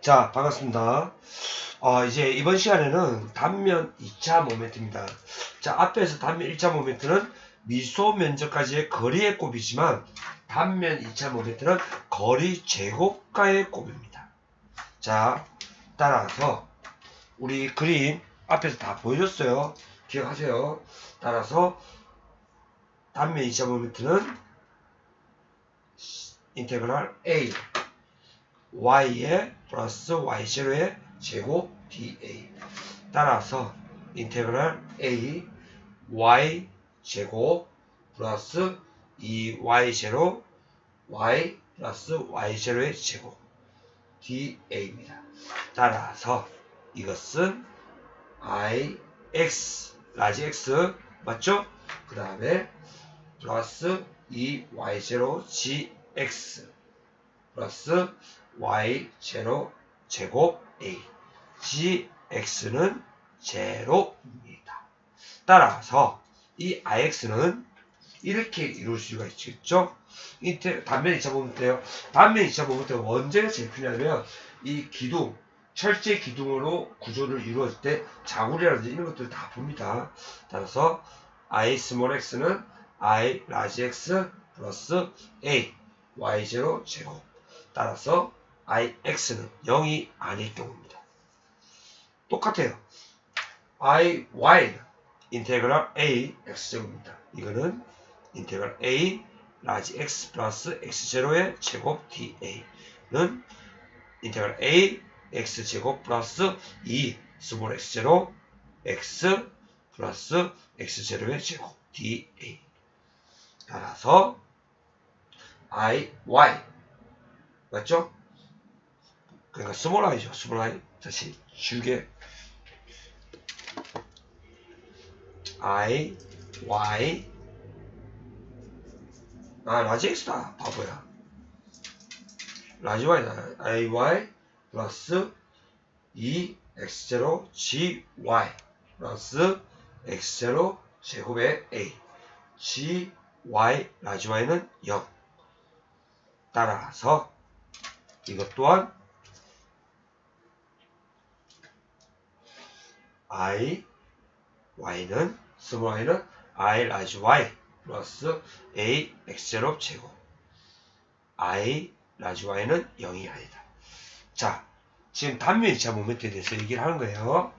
자, 반갑습니다. 이제 이번 시간에는 단면 2차 모멘트입니다. 자, 앞에서 단면 1차 모멘트는 미소 면적까지의 거리의 곱이지만 단면 2차 모멘트는 거리 제곱과의 곱입니다. 자, 따라서 우리 그림 앞에서 다 보여줬어요. 기억하세요. 따라서 단면 2차 모멘트는 인테그랄 A y의 플러스 y0의 제곱 dA 따라서 인테그랄 A y 제곱 플러스 2y0 y 플러스 y0의 제곱 dA입니다. 따라서 이것은 ix 라지 x 맞죠? 그 다음에 플러스 2y0 gx 플러스 y0 제곱 a gx는 제로입니다. 따라서 이 ix는 이렇게 이룰 수가 있겠죠. 단면 2차 모멘트예요. 단면 2차 모멘트가 언제가 제일 필요하냐면 이 기둥 철제 기둥으로 구조를 이루어질 때 자구리라든지 이런 것들을 다 봅니다. 따라서 I 스몰 x는 I 라지 x 플러스 a y0 제곱 따라서 ix는 0이 아닐 경우입니다. 똑같아요. y는 인테그랄 a x제곱입니다. 이거는 인테그랄 a 라지 x 플러스 x0의 제곱 da는 인테그랄 a x제곱 플러스 2 스몰 x0 x 플러스 x0의 제곱 da 따라서 y 맞죠? 그러니까 스몰 i죠. 스몰 i 다시 줄게 i y 라지 x다 바보야. 라지 y다. i y 플러스 2x0 gy 플러스 x0 제곱의 a gy 라지 y는 0 따라서 이것 또한 y는 스몰 y는 I 라지 y 플러스 a x0 제곱 I 라지 y는 0이 아니다. 자, 지금 단면 2차 모멘트에 대해서 얘기를 하는 거예요.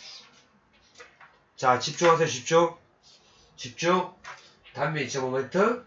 자, 집중하세요. 집중. 단면 2차 모멘트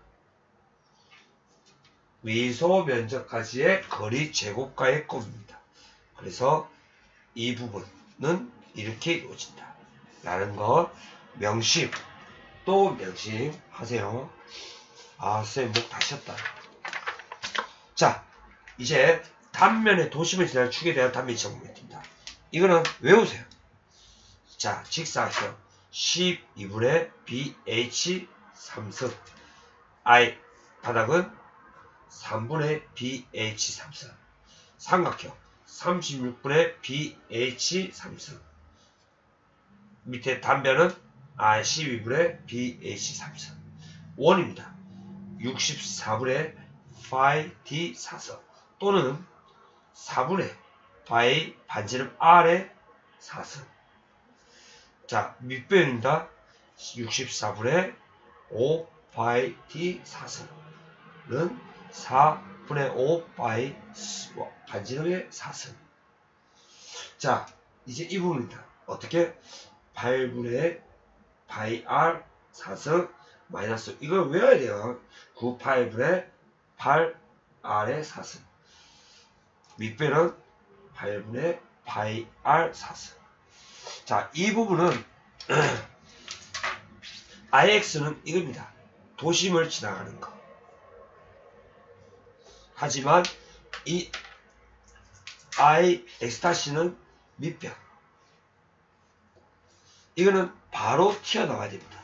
미소 면적까지의 거리 제곱과의 곱입니다. 그래서 이 부분은 이렇게 이루어진다 라는 거 명심 또 명심하세요. 선생님 목 다 쉬었다. 자, 이제 단면의 도심을 지나는 축에 대한 단면 2차 모멘트입니다. 이거는 외우세요. 자, 직사하세요. 12분의 bh 3승 I 바닥은 3분의 bh 3승 삼각형 36분의 bh 3승 밑에 단변은 12분의 bh 3승 원입니다. 64분의 phi d 4승 또는 4분의 phi 반지름 r의 4승 자, 밑변입니다. 64분의 5 phi d 4승은 4분의 5 phi 반지름의 4승 자, 이제 이 부분입니다. 어떻게? 8분의 phi r 4승 마이너스 이걸 외워야 돼요. 9 8분의 8 r의 4승 밑변은 8분의 phi r 4승 자, 이 부분은 ix는 이겁니다. 도심을 지나가는 거. 하지만 이 x'는 밑변. 이거는 바로 튀어나와야 됩니다.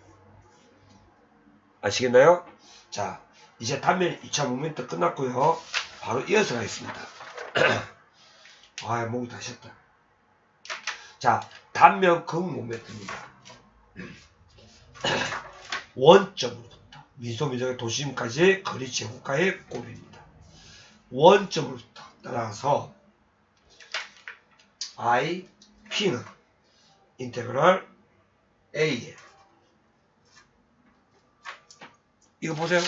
아시겠나요? 자, 이제 단면 2차 모멘트 끝났고요. 바로 이어서 가겠습니다. 목이 다 쉬었다. 자, 단면 극 모멘트입니다. 원점으로부터 미소미적의 도심까지의 거리 제곱과의 곱입니다. 원점으로부터 따라서 I, P는 인테그랄 A에 이거 보세요.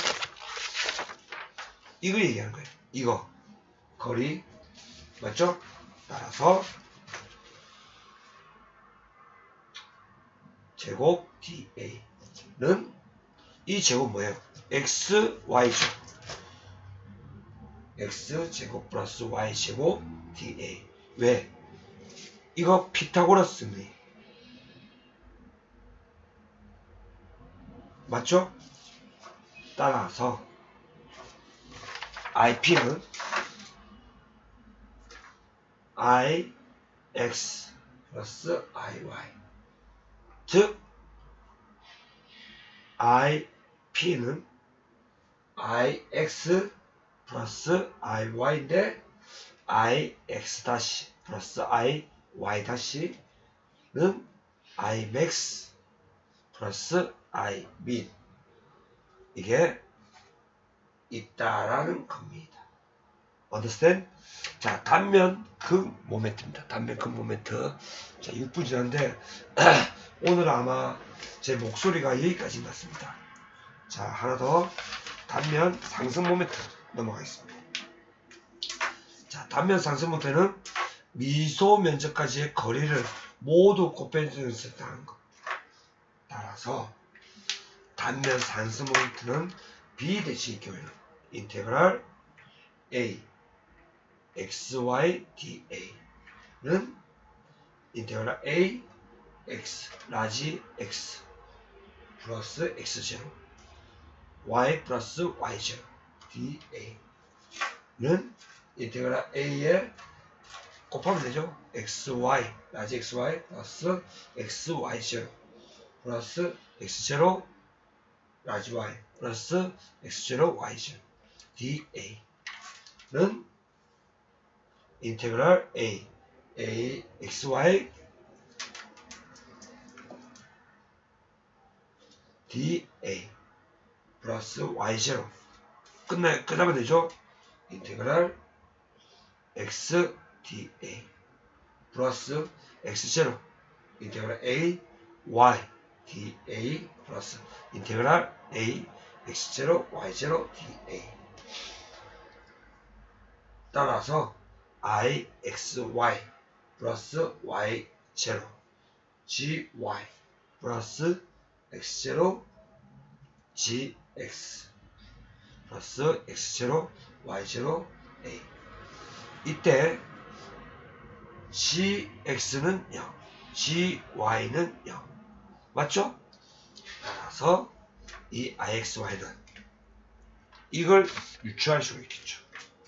이거 얘기하는 거예요. 이거 거리 맞죠? 따라서 제곱 DA는 이 제곱 뭐예요? XY죠. X제곱 플러스 Y제곱 DA. 왜? 이거 피타고라스니 맞죠? 따라서 IP는 IX 플러스 IY 즉 IP는 IX 플러스 IY인데 IX 다시 플러스 IY 다시는 Imax 플러스 Imin 이게 있다라는 겁니다. Understand? 자, 단면 극 모멘트입니다. 단면 극 모멘트. 자, 6분 지났는데 오늘 아마 제 목소리가 여기까지인 것 같습니다. 자, 하나 더 단면 상승 모멘트 넘어가겠습니다. 자, 단면 상승 모멘트는 미소 면적까지의 거리를 모두 곱해주면서 했다는 것. 따라서 단면 상승 모멘트는 비대칭의 경우에는 인테그랄 A XY DA는 인테그랄 A X 라지 X 플러스 X0 Y 플러스 Y0 DA는 인테그랄 A에 곱하면 되죠. XY 라지 XY 플러스 XY0 플러스 X0 라지 Y 플러스 X0 Y0 DA는 인테그랄 A XY DA 플러스 Y0 끝나면 되죠. 인테그랄 X DA 플러스 X0 인테그랄 A Y DA 플러스 인테그랄 A X0 Y0 DA 따라서 IXY 플러스 Y0 GY 플러스 X0 GX 플러스 X0 Y0 A 이때 GX는 0 GY는 0 맞죠? 따라서 이 IXY는 이걸 유추할 수가 있겠죠.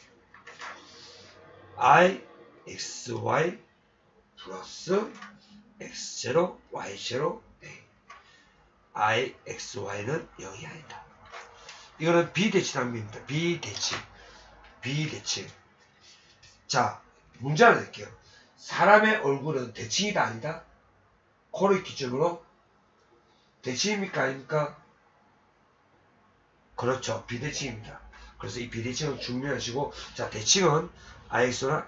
IXY 플러스 X0 Y0 A IXY는 0이 아니다. 이거는 비대칭 단면입니다. 비대칭. 자, 문제 하나 낼게요. 사람의 얼굴은 대칭이다 아니다? 코를 기준으로 대칭입니까 아닙니까? 그렇죠. 비대칭입니다. 그래서 이 비대칭은 중요하시고, 자, 대칭은 IX나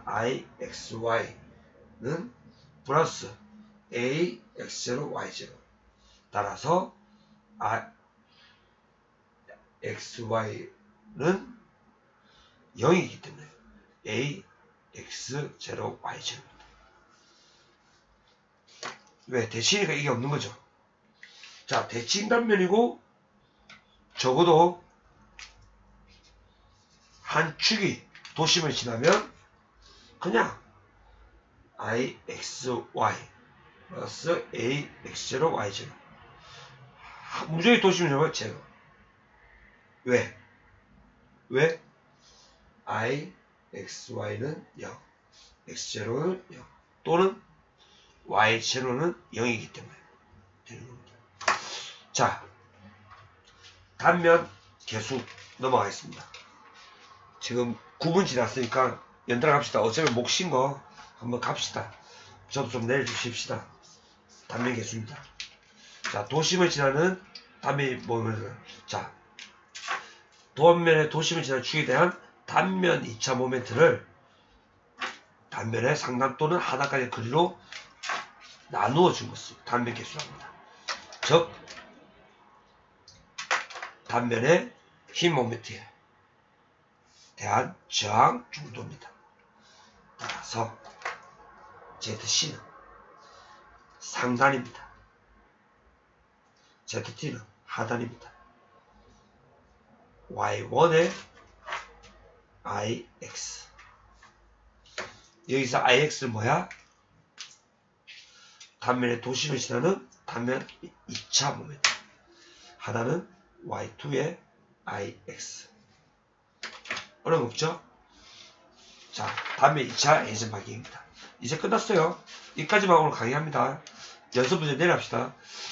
IXY는 플러스 AX0 Y0 따라서 XY는 0이기 때문에 AX0 Y0입니다. 왜? 대칭이니까 이게 없는 거죠. 자, 대칭 단면이고 적어도 한 축이 도심을 지나면 그냥 IXY 플러스 AX0 Y0 무조건 도심을 지나면 제로. 왜? IXY는 0 X0는 0 또는 Y0는 0이기 때문에 되는 겁니다. 자, 단면 계속 넘어가겠습니다. 지금 9분 지났으니까 연달아 갑시다. 어차피 목 쉰 거 한번 갑시다. 저도 좀 내려주십시다. 단면 개수입니다. 자, 도심을 지나는 단면이 뭐냐면, 자, 도면의 도심을 지나는 축에 대한 단면 2차 모멘트를 단면의 상단 또는 하단까지 거리로 나누어 준 것을 단면 개수합니다. 즉 단면의 힘 모멘트에 대한 저항 정도입니다. 따라서 ZC는 상단입니다. ZT는 하단입니다. Y1의 IX. 여기서 IX는 뭐야? 단면의 도심을 지나는 단면 2차 모멘트. 하단은 Y2의 IX. 어려움 없죠? 자, 단면 2차 회전 방향입니다. 이제 끝났어요. 여기까지만 오늘 강의합니다. 연습 문제 내려갑시다.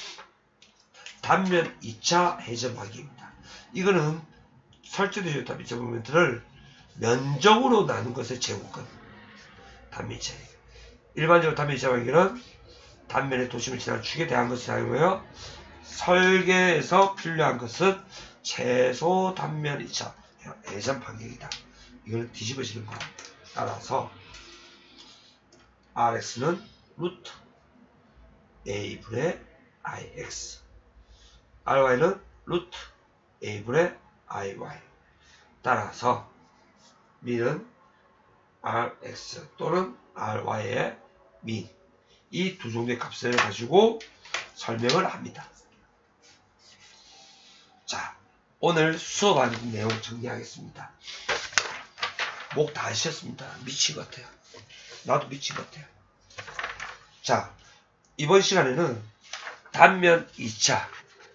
단면 2차 회전 방향입니다. 이거는 설정되어 단면 2차 모멘트를 면적으로 나눈 것의 제곱근. 단면 2차. 일반적으로 단면 2차 방향은 단면의 도심을 지나는 축에 대한 것을 사용하여 설계에서 필요한 것은 최소 단면 2차 회전 방향이다. 이거는 뒤집어지는 거. 따라서 RX는 루트 A분의 IX, RY는 루트 A분의 IY. 따라서 민은 RX 또는 RY의 민, 이 두 종류의 값을 가지고 설명을 합니다. 자, 오늘 수업하는 내용 정리하겠습니다. 목 다 쉬었습니다. 미친 것 같아요. 나도 미친 것 같아요. 자, 이번 시간에는 단면 2차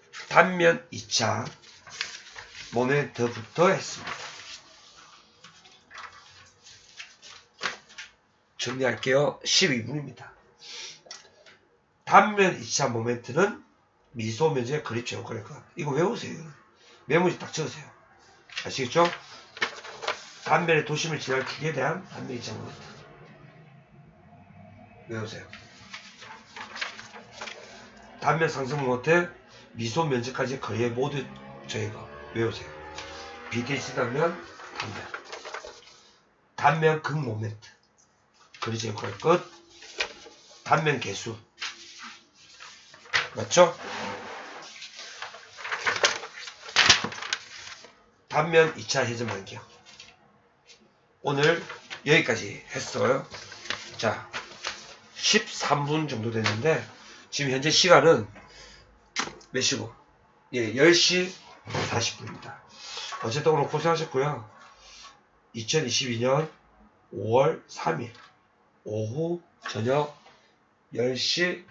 모멘트부터 했습니다. 정리할게요. 12분입니다. 단면 2차 모멘트는 미소 면적의 그립 제곱근의 것. 이거 외우세요. 메모지 딱 적으세요. 아시겠죠? 단면의 도심을 지날 축에 대한 단면 2차 모멘트. 외우세요. 단면 상승 모멘트 미소 면적까지 거리의 모두 저희가 외우세요. BTC 단면 단면 극 모멘트 거리 제곱근의 끝 단면 개수 맞죠? 단면 2차 회전 방향. 오늘 여기까지 했어요. 자, 13분 정도 됐는데 지금 현재 시간은 몇 시고? 예, 10시 40분입니다. 어쨌든 오늘 고생하셨고요. 2022년 5월 3일 오후 저녁 10시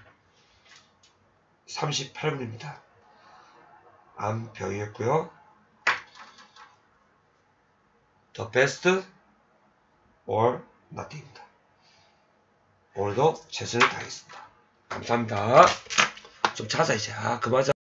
38분입니다. 암병이었고요. The best or nothing입니다. 오늘도 최선을 다하겠습니다. 감사합니다. 좀 자자 이제. 그만 자.